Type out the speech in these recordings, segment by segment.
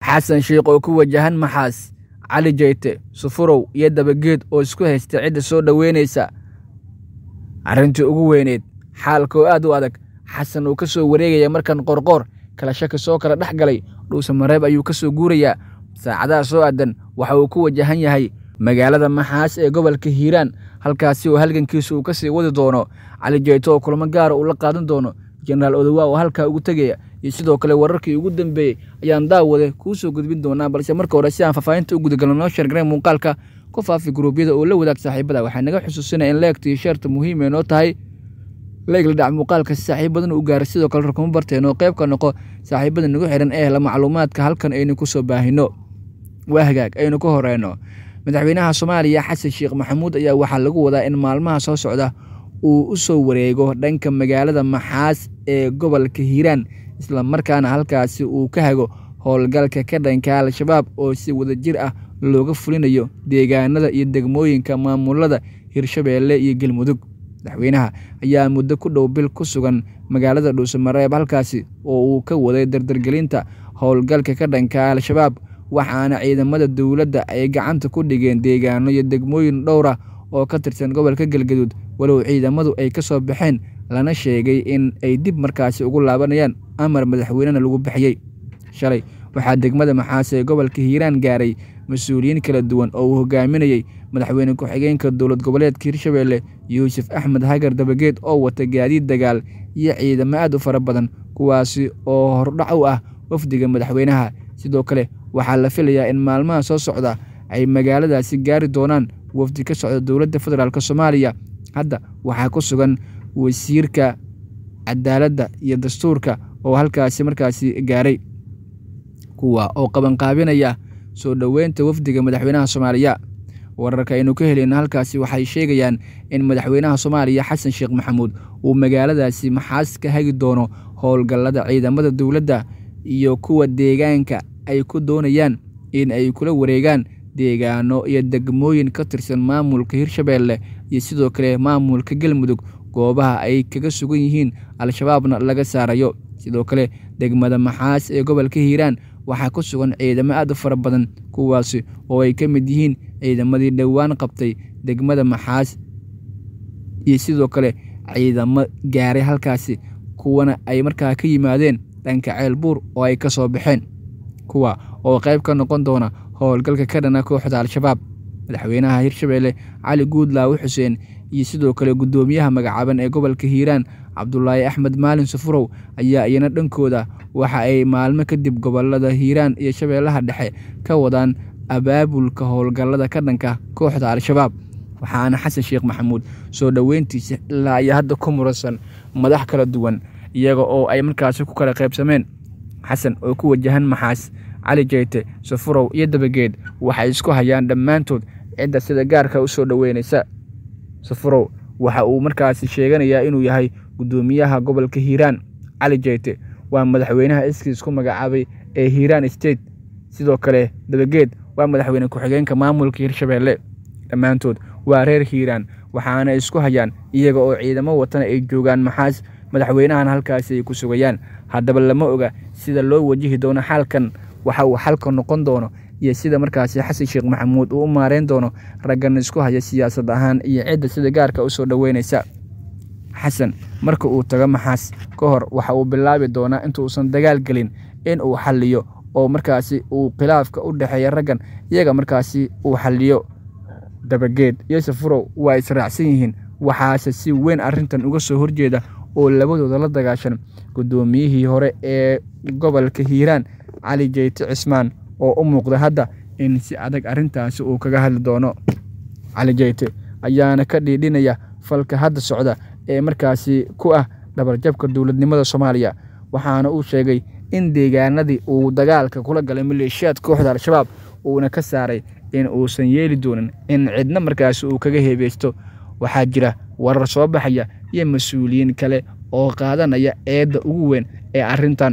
xasan sheekh oo ku wajahan maxaas cali jeyte sufurow iyo dabageed oo isku haysta cid soo dhaweynaysa arintii ugu weyneed xaalka aad u adag xasan uu ka soo wareegaya markan qorqor kala shaki soo kala dhaxgalay dhuusa mareeb ayuu ka soo guuraya saacadaha soo aadan waxa uu ku wajahan yahay magaalada maxaas ee gobolka hiiraan halkaasi oo halgankiisu uu ka sii wadi doono cali jeyte oo kulamo gaar ah uu la qaadan doono jeneraal odawa oo halka ugu tagaya iyo sidoo kale wararkii ugu dambeeyay ayaan daawade ku soo gudbin doonaa balse marka hore si aan faafahinta u gudagalno noo sheergaray muuqaalka ku faafi gruubyada oo la wadaag saaxiibada waxay naga xusuusinayaan in leegtii sheerta muhiim ee noo tahay leeg la dhac muuqaalka saaxiibadan u gaaray sidoo kale rakuma barteen oo qayb ka noqo saaxiibada nagu xiran ee la macluumaadka halkan aynu ku soo baahino waa hagaag aynu ku horeyno madaxweynaha Soomaaliya Xasan Sheekh Maxamuud ayaa waxa lagu wadaa in maalmaha soo socda uu u soo wareego dhanka magaalada Maxaas ee gobolka Hiiraan isla markaana halkaasi uu ka hago howlgalka ka dhanka Al-Shabaab oo si wadajir ah looga fulinayo deegaanada iyo degmooyinka maamulada Hirshabeelle iyo Galmudug madaxweynaha ayaa muddo ku dhow bil ku sugan magaalada Dhuuso Mareeb halkaasi oo uu ka waday dardargelinta howlgalka ka dhanka Al-Shabaab waxaana ciidamada dawladda ay gacanta ku dhigeen deegaano iyo degmooyin dhowr ah oo ka tirsan gobolka Galgaduud walow ciidamadu ay ka soo baxeen lana sheegay in ay dib markaasi ugu laabanayaan amar madaxweynaha lagu bixiyay shalay waxaa degmada Maxaas ee gobolka Hiiraan gaaray mas'uuliyiin kala duwan oo uu hogaaminayay madaxweyne ku-xigeenka dowlad goboleedka Hirshabeelle Yuusuf Axmed Hagar Dabageed oo wata gaadiid dagaal iyo ciidamo aad u fara badan kuwaasi oo hordhac u ah wafdiga madaxweynaha sidoo kale waxaa la filayaa in maalmaha soo socda ay magaaladaasi gaari doonaan wafdi ka socda dowladda federaalka Soomaaliya hadda waxaa ku sugan wasiirka cadaaladda iyo dastuurka oo halkaasi markaasi gaaray kuwa oo qaban qaabinaya soo dhaweynta wafdiga madaxweynaha Soomaaliya wararka aynu ka helayna halkaasi waxay sheegayaan in madaxweynaha Soomaaliya Xasan Sheekh Maxamuud uu magaaladaasi Maxaas ka hagi doono howlgallada ciidamada dawladda iyo kuwa deegaanka ay ku doonayaan in ay kula wareegaan deegaano iyo degmooyin ka tirsan maamulka Hirshabeelle iyo sidoo kale maamulka Galmudug goobaha ay kaga sugan yihiin Al-Shabaabna laga saarayo sidoo kale degmada Maxaas ee gobolka Hiiraan waxaa ku sugan ciidamo aad u fara badan kuwaasi oo ay ka mid yihiin ciidamadii dhawaan qabtay degmada Maxaas iyo sidoo kale ciidamo gaaray halkaasi kuwana ay markaa ka yimaadeen dhanka Ceelbuur oo ay ka soo baxeen kuwa oo qayb ka noqon doona howlgalka ka dhana kooxda Al-Shabaab madaxweynaha Hirshabeelle Cali Guudlaaw Xuseen iyo sidoo kale gudoomiyaha magacaaban ee gobolka Hiiraan Cabdullaahi Axmed Maalin Sufurow ayaa iyana dhankooda waxa ay maalmo kadib gobolada Hiiraan iyo Shabeellaha Dhexe ka wadaan abaabulka howlgallada ka dhanka kooxda Al-Shabaab waxaana Xasan Sheekh Maxamuud soo dhaweyntiisa ilaa iyo hadda ku muransan madax kala duwan iyaga oo ay markaasi ku kala qaybsameen xasan oo ku wajahan Maxaas cali jeyte sufurow iyo dabageed waxay isku hayaan dhammaantood cidda sida gaarka u soo dhaweynaysa sufurow waxa uu markaasi sheeganayaa inuu yahay gudoomiyaha gobolka Hiiraan cali jeyte waa madaxweynaha isku magacaabay ee Hiiraan State sidoo kale dabageed waa madaxweyne ku-xigeenka maamulka Hirshabeelle dhammaantood waa reer Hiiraan waxaana isku hayaan iyaga oo ciidamo watan ay joogaan Maxaas madaxweynahan halkaasi ay ku sugayaan haddaba lama oga sida loo wajihi doono xalkan waxa uu xalka noqon doono iyo sida markaasi Xasan Sheekh Maxamuud uu maareen doono raggan isku haya siyaasad ahaan iyo cidda sida gaarka u soo dhaweynaysa xasan marka uu tago Maxaas ka hor waxa uu bilaabi doonaa inta uusan dagaal galin in uu xalliyo oo markaasi uu khilaafka u dhaxeeyo raggan iyaga markaasi uu xalliyo dabageed iyo sufurow waa israacsan yihiin waxaase si weyn arrintan uga soo horjeeda oo labadooda la dagaashan gudoomiyihii hore ee gobolka Hiiraan Cali Jeyte Cismaan oo u muuqda hadda in si adag arrintaasi uu kaga hadli doono Cali Jeyte ayaana ka dhiidhinaya falka hadda socda ee markaasi ku ah dhabarjabka dawladnimada Soomaaliya waxaana uu sheegay in deegaanadii uu dagaalka kula galay maleeshiyad kooxda Al-Shabaab uuna ka saaray in uusan yeeli doonin in cidna markaasi uu kaga heebeysto waxaa jira warar soo baxaya iyo mas'uuliyiin kale oo qaadanaya eedda ugu weyn ee arrintan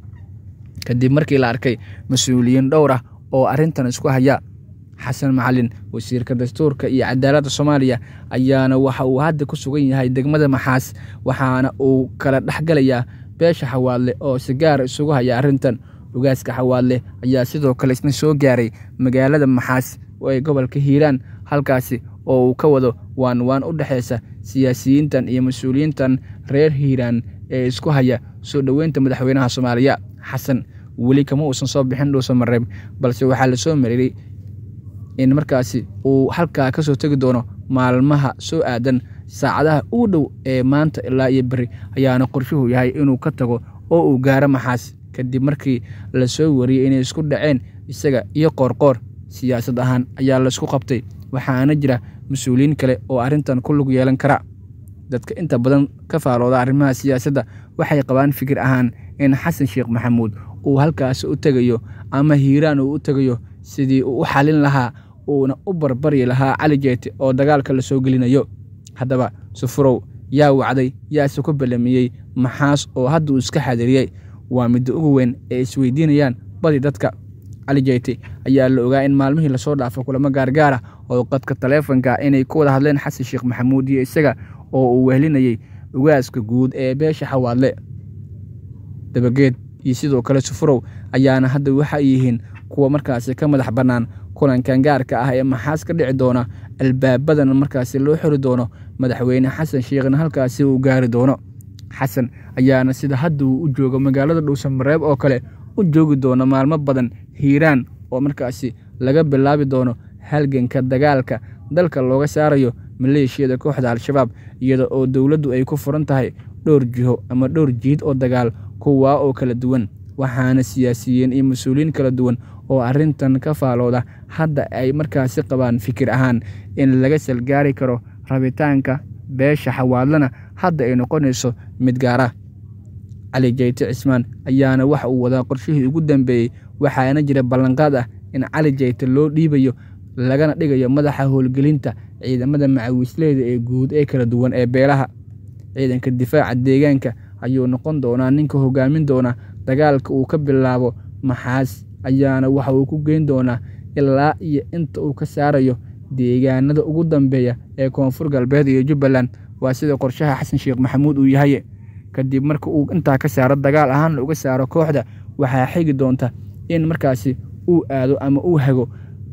kadib markii la arkay mas'uuliyiin dhowr ah oo arrintan isku haya xasan macalin wasiirka dastuurka iyo cadaaladda Soomaaliya ayaana waxa uu hadda ku sugan yahay degmada Maxaas waxaana uu kala dhaxgalayaa beesha xawaale oo si gaar isugu haya arrintan ugaaska xawaadle ayaa sidoo kale isna soo gaaray magaalada Maxaas oo ay gobolka Hiiraan halkaasi oo uu ka wado waan u dhaxaysa siyaasiyiintan iyo mas'uuliyiintan reer Hiiraan ee isku haya soo dhaweynta madaxweynaha Soomaaliya Xasan weli kama uusan soo bixin Dhuusamareeb balse waxaa la soo mareeyay in markaasi uu halkaa ka soo tagi doono maalmaha soo aadan saacadaha ugu dhow ee maanta ilaa iyo bari ayaana qorshuhu yahay inuu ka tago oo uu gaaro Maxaas kadib markii la soo wariyay inay isku dhaceen isaga iyo Qoorqoor siyaasad ahaan ayaa la isku qabtay waxaana jira mas'uuliyiin kale oo arrintan ku lug yeelan kara dadka inta badan ka faalooda arrimaha siyaasadda waxay qabaan fikir ahaan in Xasan Sheekh Maxamuud uu halkaas u tagayo ama Hiiraan uu u tagayo sidii uu u xalin lahaa uuna u barbari lahaa Cali Jeete oo dagaalka la soo gelinayo haddaba Sufurow yaa wacday yaa ku balamiyay Maxaas oo hadda uu iska xadiriyay waa mid ugu weyn ee isweydiinayaan badi dadka Cali Jeete ayaa la ogaa in maalmihii la soo dhaafay kulamo gaargaar ah oo qadka taleefanka inay ku wada hadleen Xasan Sheekh Maxamuud iyo isaga oo uu wehelinayay ugaaska guud ee beesha xawaadle dabageed iyo sidoo kale Sufurow ayaana hadda waxa ay yihiin kuwa markaasi ka madax bannaan kulankan gaarka ah ee Maxaas ka dhici doona albaabadan markaasi loo xiri doono madaxweyne Xasan Sheekhna halkaasi uu gaari doono Xasan ayaana sida hadda uu u joogo magaalada Dhuusamareeb oo kale u joogi doono maalmo badan Hiiraan oo markaasi laga bilaabi doono halganka dagaalka dalka looga saarayo maleeshiyada kooxda Al-Shabaab iyada oo dawladdu ay ku furan tahay dhowr jiho ama dhowr jiid oo dagaal kuwa oo kala duwan waxaana siyaasiyiin iyo mas'uuliyiin kala duwan oo arrintan ka faalooda hadda ay markaasi qabaan fikir ahaan in laga salgaari karo rabitaanka beesha xawaadlana hadda ay noqonayso mid gaar ah Cali Jeete Cismaan ayaana waxa uu wadaa qorshihii ugu dambeeyay waxaana jira ballanqaad ah in Cali Jeete loo dhiibayo lagana dhigayo madaxa howlgelinta ciidamada macawisleyda ee guud ee kala duwan ee beelaha ciidanka difaaca deegaanka ayuu noqon doonaa ninka hogaamin doona dagaalka uu ka bilaabo Maxaas ayaana waxa uu ku geyn doonaa ilaa iyo inta uu ka saarayo deegaanada ugu dambeeya ee Koonfur Galbeed iyo Jubbaland waa sida qorshaha Xasan Sheekh Maxamuud uu yahay kadib marka uu inta ka saaro dagaal ahaan uga saaro kooxda waxaa xigi doonta in markaasi uu aado ama uu hago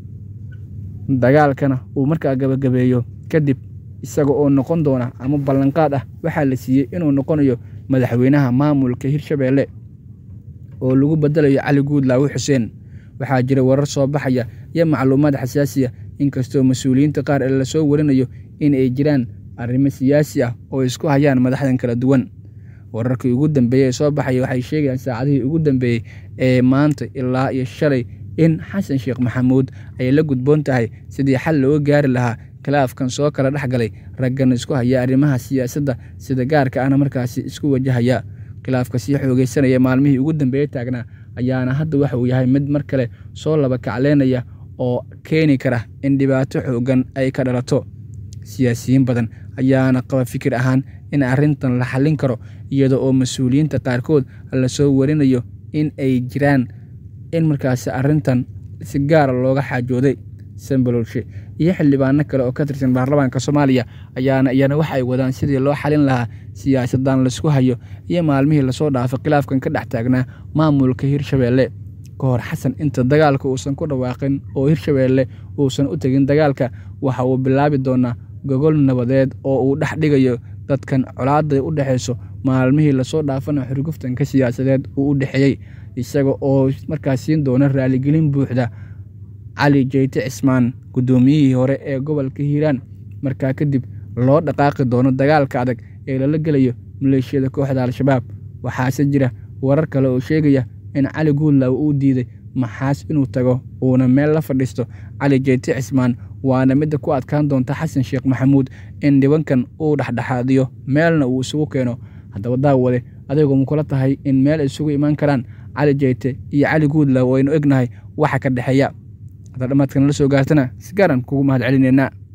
dagaalkana uu markaa gabagabeeyo kadib isaga oo noqon doona ama ballanqaad ah waxaa la siiyay inuu noqonayo madaxweynaha maamulka Hirshabeelle oo lagu bedelayo Cali Guudlaawe Xuseen waxaa jira warar soo baxaya iyo macluumaad xasaasi ah inkastoo mas'uuliyiinta qaar la soo warinayo in ay jiraan arrimo siyaasi ah oo isku hayaan madaxdan kala duwan wararkii ugu dambeeyay soo baxay waxay sheegayaan saacadihii ugu dambeeyay ee maanta ilaa iyo shalay in Xasan Sheekh Maxamuud ay la gudboon tahay sidii xal loo gaari lahaa khilaafkan soo kala dhaxgalay raggan isku haya arrimaha siyaasadda sida gaarka ah markaasi isku wajahaya khilaafka si xoogeysanaya maalmihii ugu dambeeyay taagnaa ayaana hadda waxa uu yahay mid mar kale soo laba kacleynaya oo keeni kara in dhibaato xoogan ay ka dhalato siyaasiyiin badan ayaana qaba fikir ahaan in arrintan la xallin karo iyada oo mas'uuliyiinta qaarkood la soo warinayo in ay jiraan in markaasi arrintan si gaar looga xaajooday Sambalolshe iyo xildhibaano kale oo ka tirsan baarlamaanka Soomaaliya ayaana waxa ay wadaan sidii loo xalin lahaa siyaasadan la isku hayo iyo maalmihii la soo dhaafay khilaafkan ka dhex taagnaa maamulka Hirshabeelle kahor Xasan inta dagaalka uusan ku dhawaaqin oo Hirshabeelle uusan u tagin dagaalka waxa uu bilaabi doonaa gogol nabadeed oo uu dhex dhigayo dadkan colaadda u dhaxayso maalmihii la soo dhaafana xurguftanka siyaasadeed uu u dhaxeeyay isaga oo markaas siin doona raaligelin buuxda Cali Jeete Cismaan gudoomiyihii hore ee gobolka Hiiraan markaa kadib loo dhaqaaqi doono dagaalka adag ee la galayo maleeshiyada kooxda Al-Shabaab waxaase jira warar kale oo sheegaya in Cali Guudlaawe uu diiday Maxaas inuu tago uuna meel la fadhiisto Cali Jeete Cismaan waana mid ku adkaan doonta Xasan Sheekh Maxamuud in dhibankan uu dhaxdhaxaadiyo meelna uu isugu keeno haddaba daawade adeegu ma kula tahay in meel isugu iman karaan Cali Jeete iyo Cali Guudlaawe aynu egnahay waxa ka dhaxeeya hadda dhamaadkan la soo gaartana si garan kugu mahad celinayna